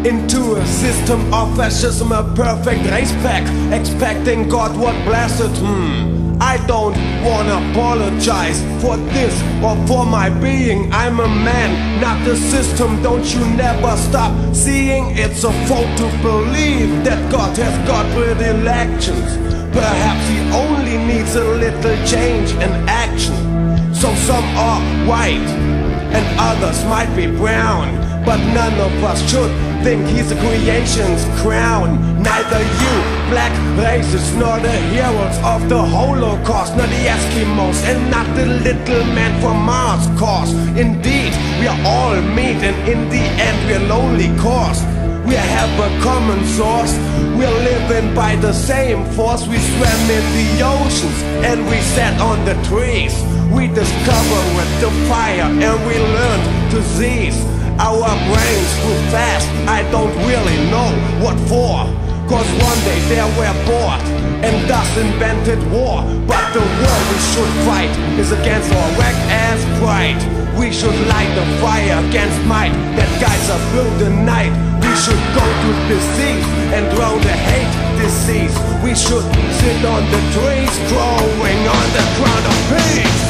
into a system of fascism, a perfect race pack, expecting God what blessed. I don't wanna apologize for this or for my being. I'm a man, not the system. Don't you never stop seeing it's a fault to believe that God has got predilections. Perhaps he only needs a little change and action. So some are white and others might be brown, but none of us should think he's a creation's crown. Neither you, black races, nor the heroes of the Holocaust, nor the Eskimos, and not the little man from Mars. Cause indeed, we are all meat, and in the end we're lonely cause. We have a common source, we're living by the same force. We swam in the oceans and we sat on the trees. We discovered the fire and we learned to seize. Our brains grew fast, I don't really know what for. Cause one day they were bored and thus invented war. But the war we should fight is against our whack-ass pride. We should light the fire against might that guides us through the night. We should go to the seas and drown the hate disease. We should sit on the trees growing on the crown of peace.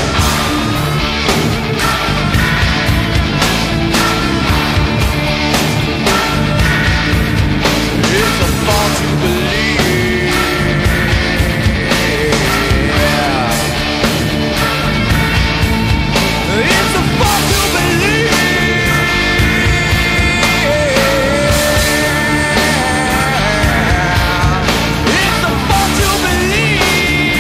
It's a fault to believe. It's a fault to believe. It's a fault to believe.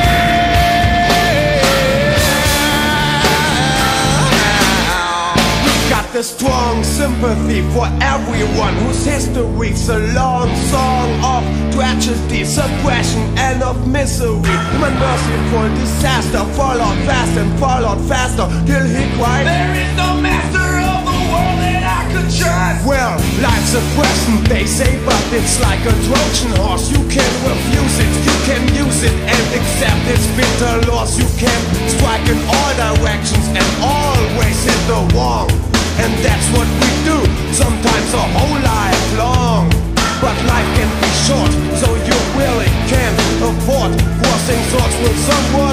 We got the strong sympathy for everyone whose history's a long song of tragedy, suppression, and of misery. Unmerciful disaster followed fast and followed faster till he cried, "There is no master of the world that I could trust." Well, life's a present, they say, but it's like a Trojan horse. You can refuse it, you can use it and accept its bitter loss. You can strike in all directions and always hit the wrong. And that's what we do, sometimes a whole life long. But life can be short, so you really can't afford crossing swords with someone